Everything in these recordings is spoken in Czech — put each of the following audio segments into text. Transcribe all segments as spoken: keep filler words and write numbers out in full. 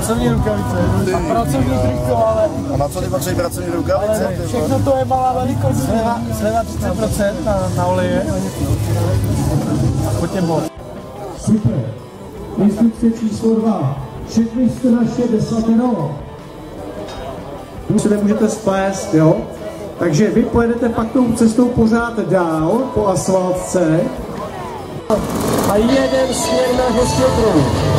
pracovní rukavice. A pracovní triko, ale... A na co ty patří pracovní rukavice? Ale všechno to je malá velikost. Sleva, sleva třicet procent na, na oleje. A pojďte bod. Super. Instrukce číslo dva. Všechny jste naše desatero. Se nemůžete splést, jo? Takže vy pojedete pak tou cestou pořád dál po asfaltce. A jeden směr na hostětru.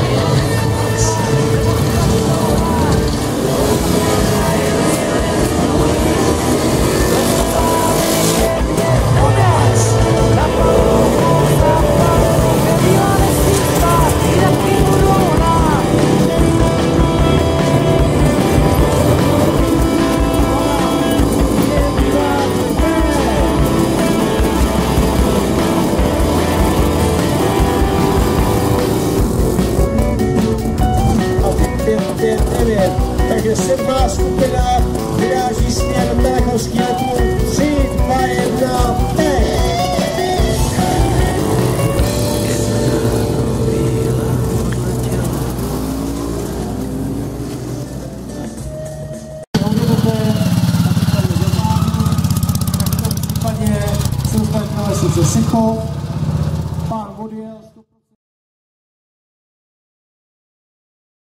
Takže sedmá skupina vyráží směr Táchovský letů. tři, dva, jedna, teď! V případě se dostane na vesnice Sechov, pán odjel.